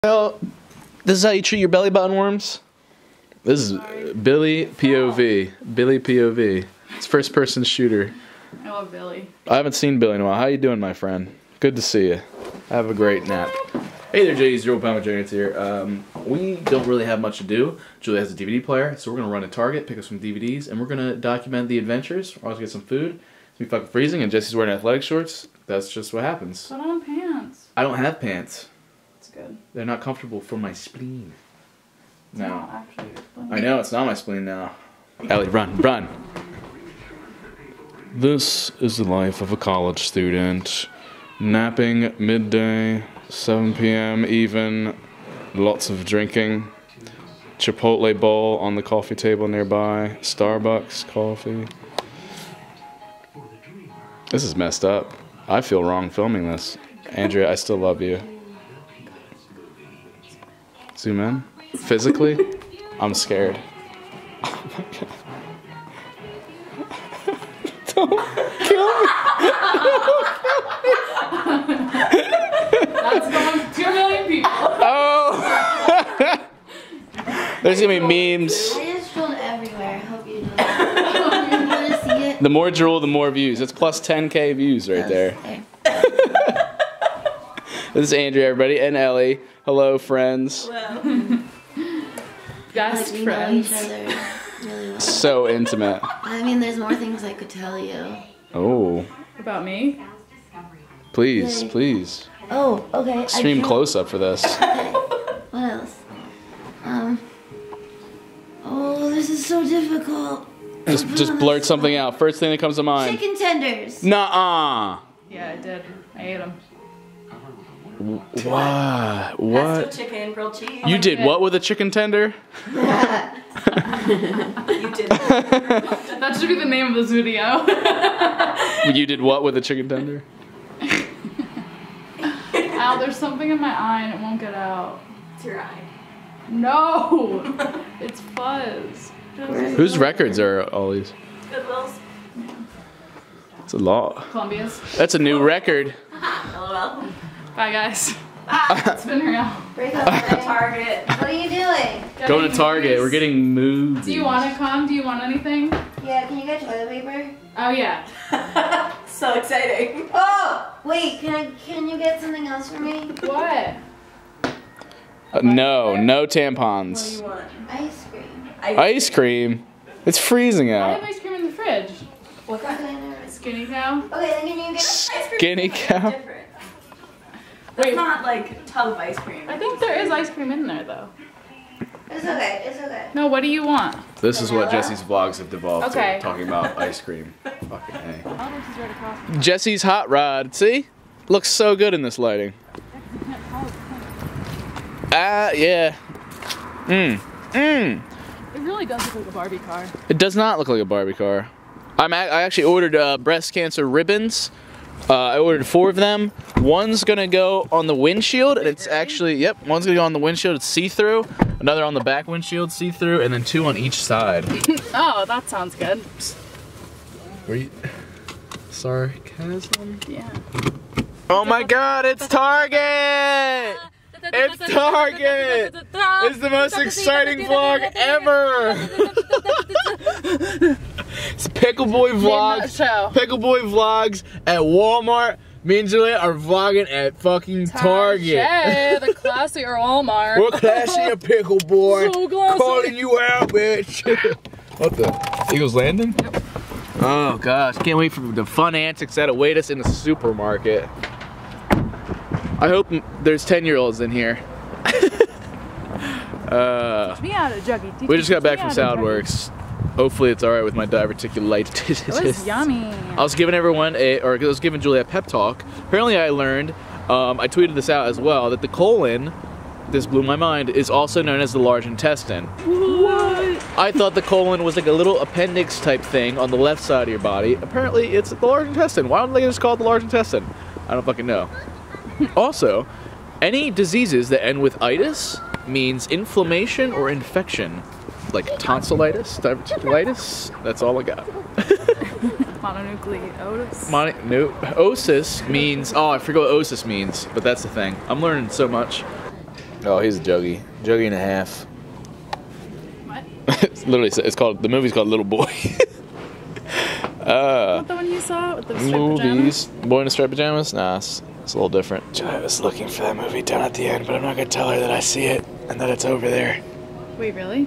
Well, this is how you treat your belly button worms? This is Billy POV. Billy POV. It's first person shooter. I love Billy. I haven't seen Billy in a while. How you doing, my friend? Good to see you. Have a great nap. Hey there, JD's Joe Palmer Giants here. We don't really have much to do. Julie has a DVD player, so we're going to run to Target, pick up some DVDs, and we're going to document the adventures. We're also get some food. It's going to be fucking freezing, and Jesse's wearing athletic shorts. That's just what happens. Put on pants. I don't have pants. It's good. They're not comfortable for my spleen. No. No, actually, I know, it's not my spleen now. Ellie, run, run. This is the life of a college student. Napping midday, 7 p.m. even, lots of drinking. Chipotle bowl on the coffee table nearby. Starbucks coffee. This is messed up. I feel wrong filming this. Andrea, I still love you. Zoom in. Physically, I'm scared. Oh my god. Don't kill me. That's going to 2 million people. Oh! There's gonna be memes. I just drooled everywhere. I hope you know that. You want to see it? The more drool, the more views. It's plus 10K views right there. This is Andrea, everybody, and Ellie. Hello, friends. Hello. Best We know friends. each other really well. So intimate. I mean, there's more things I could tell you. Oh, About me? please, Yay. please. Oh, okay. Stream close up for this. Okay. What else? Oh, this is so difficult. Just blurt something out. First thing that comes to mind. Chicken tenders. Nuh-uh. Yeah, I did. I ate them. What? Pesto What? chicken, grilled cheese. You did what with a chicken tender? You did. That should be the name of this video. You did what with a chicken tender? Ow, there's something in my eye and it won't get out. It's your eye. No! It's fuzz. Whose records are all these? Goodwill's. It's a lot. Columbia's. That's a new record. LOL. Bye, guys. It's been real. Break up the thing. Target. What are you doing? Going to Target. We're getting movies. Do you want to come? Do you want anything? Yeah, can you get toilet paper? Oh, yeah. So exciting. Oh! Wait, can you get something else for me? What? No What do tampons. you want? Ice cream. Ice cream. It's freezing I have out. ice cream in the fridge. What kind? Okay, never mind. Skinny cow? Okay, then can you get... Ice cream Skinny is cow. different. That's not like tub ice cream. I think there is ice cream in there, though. It's okay, it's okay. No, what do you want? This is what Jesse's vlogs have devolved Okay. to, talking about ice cream. Fucking A. Alex is right across. Jesse's hot rod. See? Looks so good in this lighting. Yeah. It really does look like a Barbie car. It does not look like a Barbie car. I actually ordered breast cancer ribbons. I ordered 4 of them. One's gonna go on the windshield, and it's actually, yep, one's gonna go on the windshield, it's see-through. Another on the back windshield, see-through, and then 2 on each side. Oh, that sounds good. Were you... Sarcasm? Yeah. Oh my god, it's Target! It's Target! It's the most exciting vlog ever! It's Pickle Boy Vlogs. Pickle Boy Vlogs at Walmart. Me and Juliet are vlogging at fucking Target. Hey, the classy or Walmart. We're classy at Pickle Boy. So classy. Calling you out, bitch. What the? Eagles Landing? Yep. Oh gosh, can't wait for the fun antics that await us in the supermarket. I hope there's 10-year-olds in here. Me out of juggy. We just got back from Soundworks. Hopefully it's alright with my diverticulitis. It was yummy. I was giving everyone I was giving Julia a pep talk. Apparently I learned, I tweeted this out as well, that the colon, this blew my mind, is also known as the large intestine. What? I thought the colon was like a little appendix type thing on the left side of your body. Apparently it's the large intestine. Why don't they just call it the large intestine? I don't fucking know. Also, any diseases that end with itis means inflammation or infection. Like tonsillitis, diverticulitis, that's all I got. Mononucleosis. Osis means, oh, I forget what osis means, but that's the thing. I'm learning so much. Oh, he's a juggy. Juggy and a half. What? It's literally, it's called, the movie's called Little Boy. Not the one you saw with the striped Movies. pajamas? Boy in the striped pajamas? Nah, it's a little different. I was looking for that movie down at the end, but I'm not gonna tell her that I see it and that it's over there. Wait, really?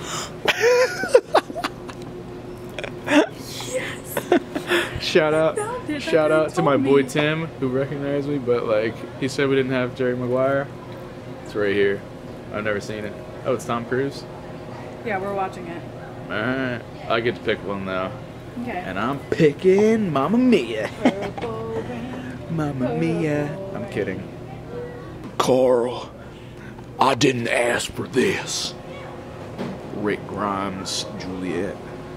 Shout out to my boy me. Tim, who recognized me, but like he said we didn't have Jerry Maguire. It's right here. I've never seen it. Oh, it's Tom Cruise. Yeah, we're watching it. Alright, I get to pick one now, Okay. and I'm picking Mamma Mia. Purple rain. Mamma Mia. I'm kidding. Carl, I didn't ask for this. Rick Grimes, Juliet.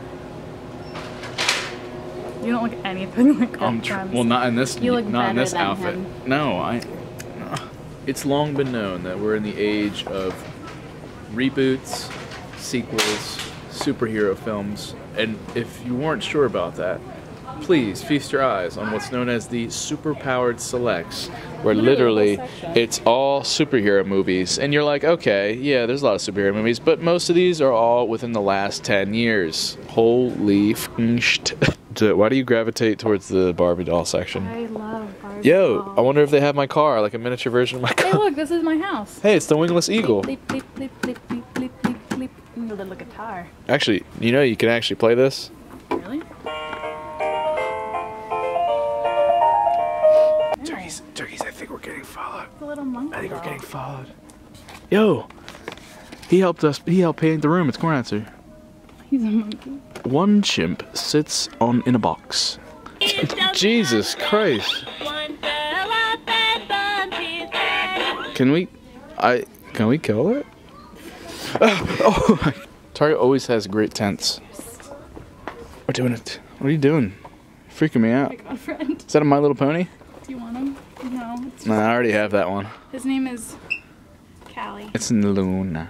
You don't look anything like that. Well, not in this. You look not in better this than outfit. him. No, It's long been known that we're in the age of reboots, sequels, superhero films, and if you weren't sure about that, please feast your eyes on what's known as the Superpowered Selects, where literally Literally, the whole section. it's all superhero movies, and you're like, okay, yeah, there's a lot of superhero movies, but most of these are all within the last 10 years. Holy f***ing shit. Why do you gravitate towards the Barbie doll section? I love Barbie. Yo, dolls. I wonder if they have my car, like a miniature version of my Hey, car. look, this is my house. Hey, it's the wingless eagle. Bleep, bleep, bleep, bleep, bleep, bleep, bleep, bleep. Ooh, the little guitar. Actually, you know you can actually play this? Really? Turkeys, I think we're getting followed. The little monkey. I think we're doll. getting followed. Yo, he helped paint the room. It's Cornatzer. He's a monkey. One chimp sits in a box. Jesus Christ. Can we kill it? Oh my. Target always has great tents. We're doing it. What are you doing? Freaking me out. My girlfriend. Is that a My Little Pony? Do you want him? No. It's No, I already have that one. His name is Callie. It's Luna.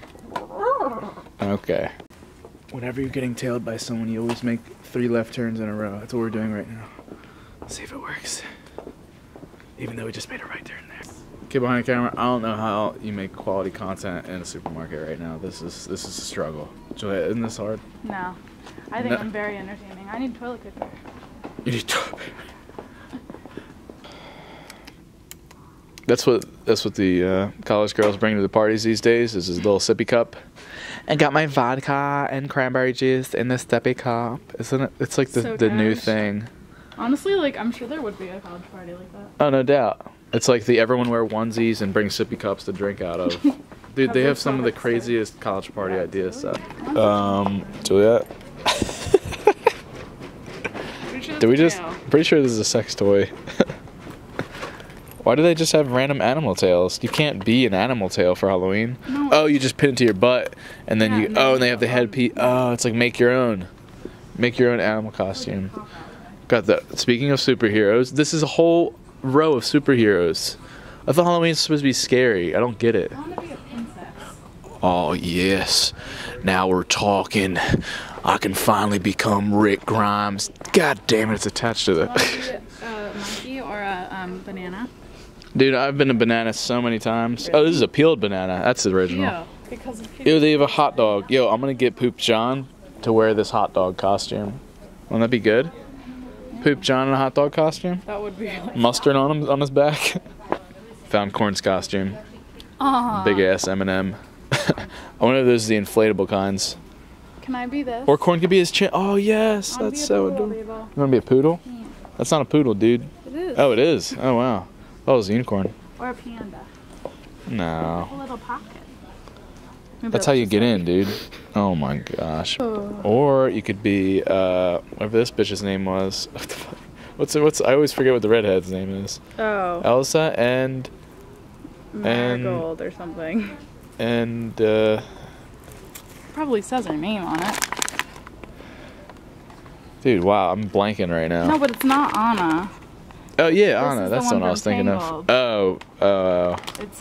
Okay. Whenever you're getting tailed by someone, you always make 3 left turns in a row. That's what we're doing right now. Let's see if it works. Even though we just made a right turn there. Get behind the camera. I don't know how you make quality content in a supermarket right now. This is a struggle. Juliet, isn't this hard? No. I think No. I'm very entertaining. I need toilet paper. You need to. That's what the college girls bring to the parties these days. Is this little sippy cup. And got my vodka and cranberry juice in this sippy cup. Isn't it? It's like So the new cash. thing. Honestly, like, I'm sure there would be a college party like that. Oh, no doubt. It's like the everyone wear onesies and bring sippy cups to drink out of. Dude, they have some of the craziest college party ideas. So. Juliet. Did we just? Pretty sure this is a sex toy. Why do they just have random animal tails? You can't be an animal tail for Halloween. No. Oh, you just pin it to your butt, and then Yeah, you. and then Oh, you and they have the headpiece. Oh, it's like make your own animal costume. Got the. Speaking of superheroes, this is a whole row of superheroes. I thought Halloween was supposed to be scary. I don't get it. I want to be a princess. Oh yes, now we're talking. I can finally become Rick Grimes. God damn it, it's attached to Want the. to be a monkey or a banana? Dude, I've been a banana so many times. Oh, this is a peeled banana. That's the original. Yeah, because of Yo, they have a hot dog. Yo, I'm gonna get Poop John to wear this hot dog costume. Wouldn't that be good? Poop John in a hot dog costume? that would be like. Mustard on him on his back. Found Corn's costume. Aw. Big ass M&M. I wonder if those are the inflatable kinds. Can I be this? Or Corn could be his chin. Oh yes, I wanna that's be a so poodle, adorable. Bebo. You wanna be a poodle? Yeah. That's not a poodle, dude. It is. Oh, it is. Oh wow. Oh, it's a unicorn. Or a panda. No. A little pocket. Maybe That's how you just get like- in, dude. Oh my gosh. Oh. Or you could be whatever this bitch's name was. What's I always forget what the redhead's name is. Oh. Elsa and Marigold or something. Probably says her name on it. dude, wow, I'm blanking right now. No, but it's not Anna. Oh yeah, This Anna. is That's the the one one I was from thinking Tangled. of. Oh, It's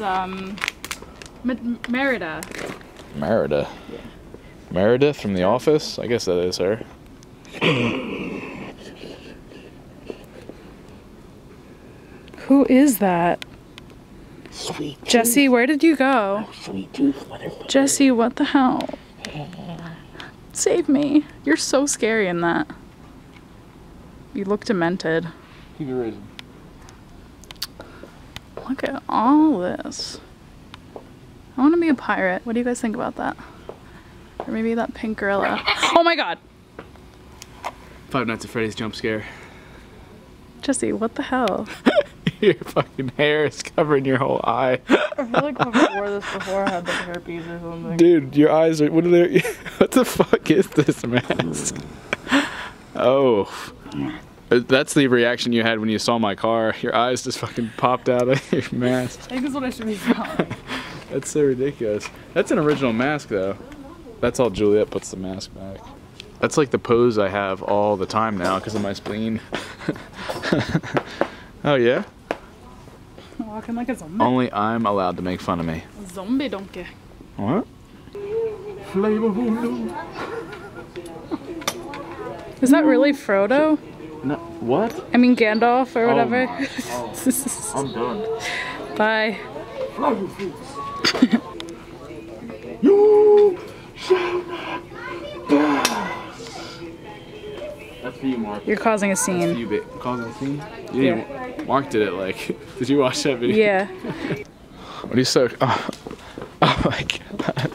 Merida. Merida. Yeah. Meredith from The Office. I guess that is her. Who is that? Sweet Jesse, where did you go? sweet tooth, motherfucker. Jesse, what the hell? Save me. You're so scary in that. You look demented. Keep it raising. Look at all this. I want to be a pirate. What do you guys think about that? Or maybe that pink gorilla. Oh my god! Five Nights at Freddy's jump scare. Jesse, what the hell? Your fucking hair is covering your whole eye. I feel like whoever wore this before had like herpes or something. Dude, your eyes are. What are they? What the fuck is this mask? Oh. That's the reaction you had when you saw my car. Your eyes just fucking popped out of your mask. I think that's what I should be selling. That's so ridiculous. That's an original mask, though. That's all Juliet puts the mask back. That's like the pose I have all the time now because of my spleen. Oh, yeah? Walking like a zombie. Only I'm allowed to make fun of me. Zombie donkey. What? Is that really Frodo? No, what? I mean Gandalf or whatever. I'm done. Bye. You shall not pass. That's for you, Mark. You're causing a For scene. you, babe. Causing a scene? You didn't. Mark did it, like. Did you watch that video? Yeah. What are you so. Oh my god.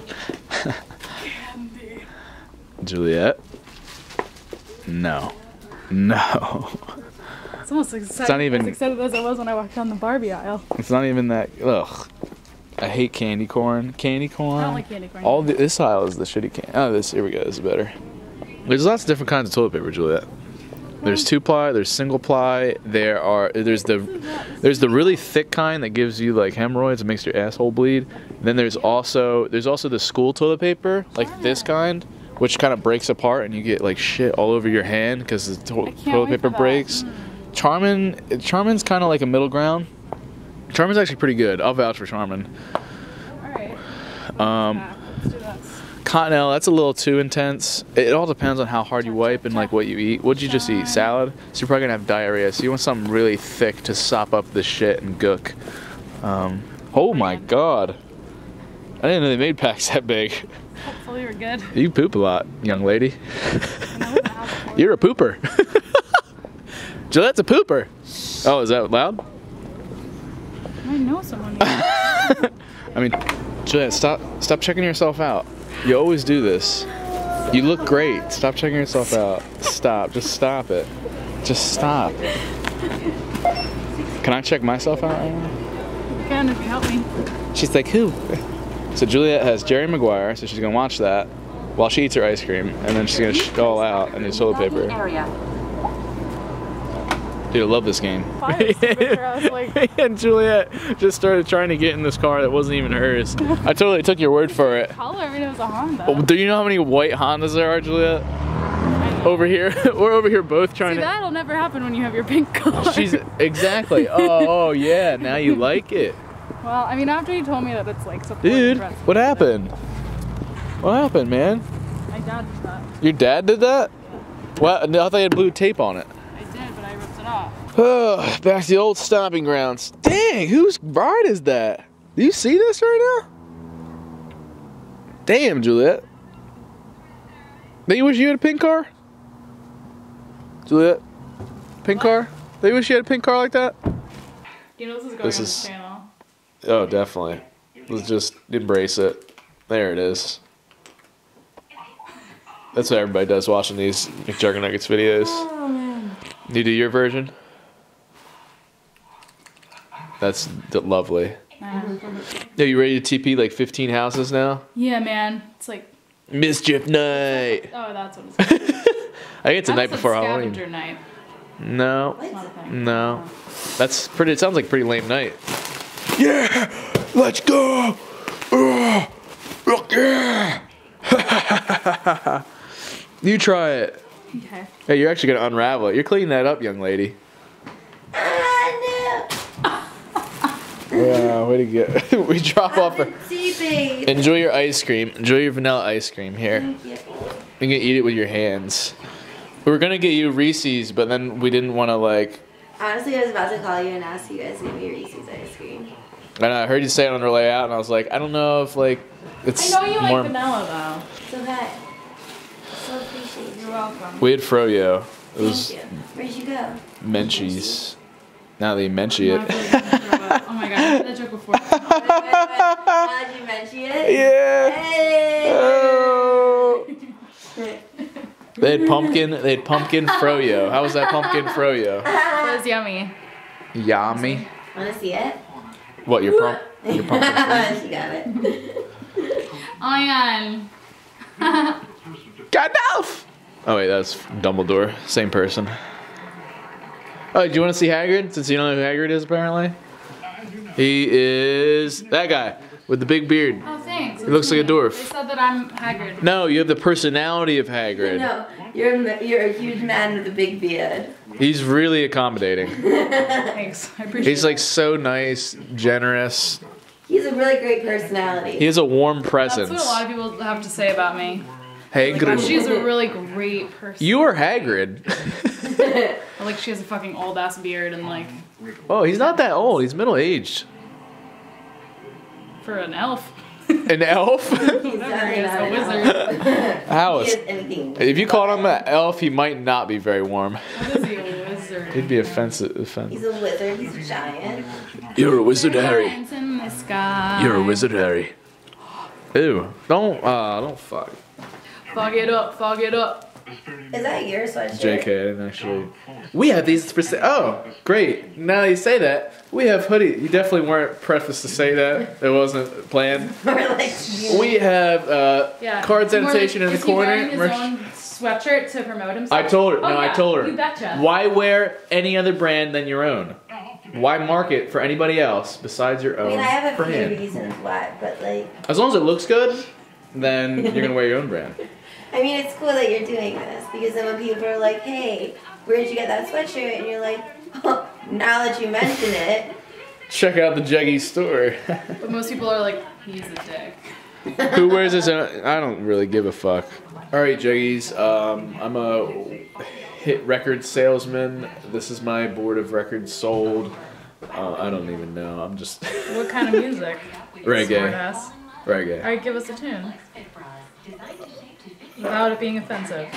Juliet? No. No. It's almost excited, not even- as excited as I was when I walked down the Barbie aisle. It's not even that. Ugh. I hate candy corn. Candy corn. I don't like candy corn. All this aisle is the shitty candy. Oh, this. Here we go. This is better. There's lots of different kinds of toilet paper, Juliet. There's 2-ply. There's single ply. There's the really thick kind that gives you like hemorrhoids and makes your asshole bleed. Then there's also the school toilet paper, like this kind, which kind of breaks apart and you get like shit all over your hand because the toilet paper breaks. Charmin's kind of like a middle ground. Charmin's actually pretty good. I'll vouch for Charmin. Alright. Let's do that. Cottonelle, that's a little too intense. It all depends on how hard you wipe and like what you eat. What'd you just eat? Salad? So you're probably gonna have diarrhea. So you want something really thick to sop up the shit and gook. Oh my god. I didn't know they made packs that big. Hopefully you're good. You poop a lot, young lady. You're a pooper. Gillette's a pooper. Oh, is that loud? I know someone. I mean, Gillette, stop checking yourself out. You always do this. You look great. Stop checking yourself out. Stop. Just stop it. Just stop. Can I check myself out right now? You can if you help me. She's like, who? So Juliet has Jerry Maguire, so she's gonna watch that while she eats her ice cream, and then she's gonna stall out and do toilet paper. Dude, I love this game. And Juliet just started trying to get in this car that wasn't even hers. I totally took your word for it. Color, I mean, it was a Honda. Oh, do you know how many white Hondas there are, Juliet? Over here, we're over here both trying See, to. that'll never happen when you have your pink car. She's exactly. Oh yeah, now you like it, Well, I mean, after you told me that it's like supporting dude. breast- What happened? What happened, man? My dad did that. Your dad did that? What? I thought they had blue tape on it. I did, but I ripped it off. Oh, back to the old stomping grounds. Dang, whose ride is that? Do you see this right now? Damn, Juliet. Don't you wish you had a pink car? Juliet? Pink car? Don't you wish you had a pink car like that? You know this is going This on is- the channel. Oh, definitely. Let's just embrace it. There it is. That's what everybody does watching these McJuggernuggets videos. Oh man. You do your version? That's lovely. Are you ready to TP like 15 houses now? Yeah, man. It's like, Mischief night. oh, that's what it's called. I think it's the night That's before like Halloween. scavenger night. No, It's not a thing. no. That's pretty. It sounds like a pretty lame night. Yeah, let's go. Look, yeah. You try it. Okay. Hey, you're actually gonna unravel it. You're cleaning that up, young lady. Yeah, way to go. We drop off. Enjoy your ice cream. Enjoy your vanilla ice cream here. You can eat it with your hands. We were gonna get you Reese's, but then we didn't want to like. Honestly, I was about to call you and ask you guys to give me Reese's ice cream. And I heard you say it on the way out, and I was like, I don't know if like it's I know you more. like vanilla It's okay. So appreciate it. though. You're welcome. We had froyo. It was Thank you. Where'd you go? Menchie's. Now that you mention No, I it. feel like I'm gonna throw up. Oh my god, I did that joke before. How did you mention it? Yeah. Hey! Oh. They had pumpkin froyo. How was that pumpkin froyo? It was yummy. Yummy. Wanna see it? What, your pumpkin froyo? She got it. Oh my god. Gandalf! Oh wait, that's Dumbledore. Same person. Oh, do you want to see Hagrid? Since you don't know who Hagrid is, apparently. He is that guy with the big beard. Oh, thanks. He looks like a dwarf. They said that I'm Hagrid. No, you have the personality of Hagrid. No, you're a huge man with a big beard. He's really accommodating. Thanks. I appreciate He's like so nice, generous. He's a really great personality. He has a warm That's presence. what a lot of people have to say about me. Like, oh, she's Hagrid. a really great person. You are Hagrid. Like, she has a fucking old ass beard and like, Oh, he's not that old. He's middle aged. for an elf. An elf? Whatever he is, a wizard. How He is? is anything. If you called him an elf, he might not be very warm. What is he, a wizard? He'd be offensive. He's a wizard. He's a giant. You're a wizard, Harry. Hands in the sky. You're a wizard, Harry. Ew. Don't fuck. Fog it up, fog it up. Is that your sweatshirt? JK, I didn't actually. We have these for sale. Oh, great. Now that you say that, we have hoodie. You definitely weren't prefaced to say that. It wasn't planned. Or like, We have Yeah. cards It's more annotation like, in the is he corner. wearing his Merch- own sweatshirt to promote himself? I told her. Oh, No, yeah. I told her. You betcha. Why wear any other brand than your own? Why market for anybody else besides your I own mean, I have a few brand? reasons why, but like, As long as it looks good, then you're gonna wear your own brand. I mean, it's cool that you're doing this because then when people are like, "Hey, where'd you get that sweatshirt?" and you're like, oh, "Now that you mention it." Check out the Jeggy store. But most people are like, he's a dick. Who wears this? I don't really give a fuck. All right, Jeggies. I'm a hit record salesman. This is my board of records sold. I don't even know. I'm just What kind of music? reggae. Smartass. Reggae. Alright, give us a tune. Without it being offensive.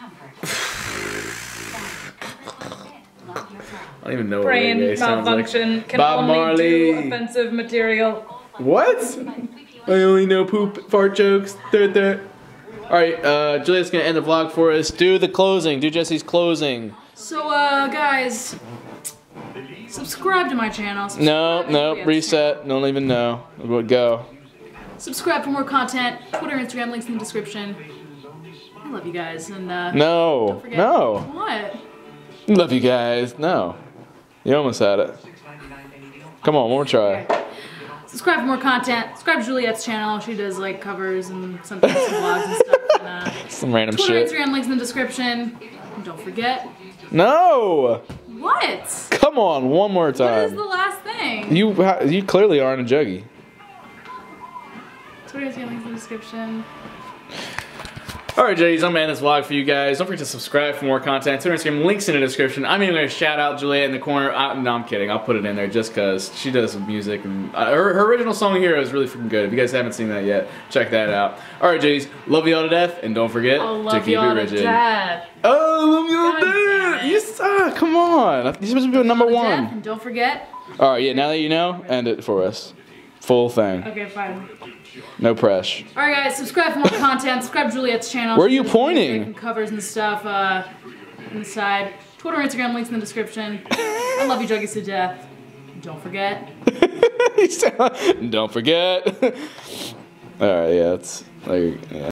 I don't even know what Brain reggae sounds like. malfunction can Bob only Marley. do offensive material. What? I only know poop fart jokes. Alright, Juliet's gonna end the vlog for us. Do the closing. Do Jesse's closing. So, guys, subscribe to my channel. No, Subscribe no, to reset. Don't even know. We'll go. Subscribe for more content. Twitter, Instagram, links in the description. I love you guys, and No. don't forget. No. What? Love you guys. No. You almost had it. Come on, one more try. Subscribe for more content. Subscribe to Juliet's channel. She does like covers and sometimes some vlogs and stuff. And, Some random Twitter, shit. Instagram, links in the description. And don't forget. No! What? Come on, one more What is time. the last thing? You clearly aren't a juggy. Twitter, Instagram, links in the description. Alright, Juggies, I'm gonna end this vlog for you guys. Don't forget to subscribe for more content. Twitter, Instagram, links in the description. I'm even gonna shout out Juliet in the corner. No, I'm kidding. I'll put it in there just because she does some music. And her original song Hero is really freaking good. If you guys haven't seen that yet, check that out. Alright, Juggies, love you all to death. And don't forget I to love keep y'all it to rigid. death. Oh, love you all God to damn death. it. You suck. Come on. You're supposed to be number Death, one. and don't forget. Alright, yeah, now that you know, end it for us. Full thing. Okay, fine. No press. Alright guys, subscribe for more content. Subscribe to Juliet's channel. Where are She you does pointing? music and covers and stuff on the side. Twitter, Instagram, links in the description. I love you, Juggies to death. Don't forget. Don't forget. Alright, yeah, it's like, yeah.